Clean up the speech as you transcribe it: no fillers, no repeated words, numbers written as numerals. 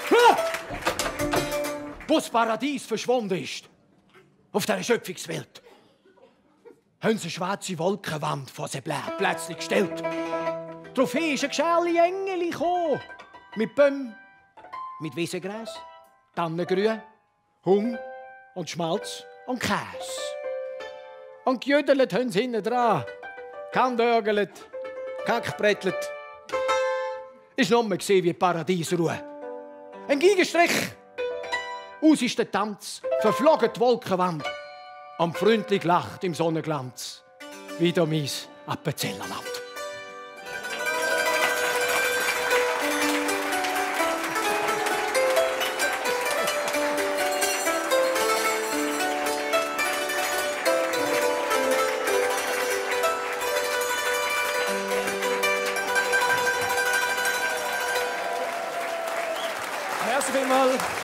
Wo das Paradies verschwunden ist, auf dieser Schöpfungswelt, haben sie eine schwarze Wolkenwand vor sie plötzlich gestellt. Darauf ist ein geschärli Engeli gekommen. Mit Bäumen, mit Wiesengräs, Tannengrün, Hung und Schmalz und Käse. Und gejödelt haben sie hinten dran. Kein Dörgelt, kein gebrettelt. Ist nur gesehen wie Paradiesruhe. Ein Geigenstrich. Aus ist der Tanz, verflogen die Wolkenwand. Und freundlich lacht im Sonnenglanz. Wieder mein Appenzellerland. Merci vielmals.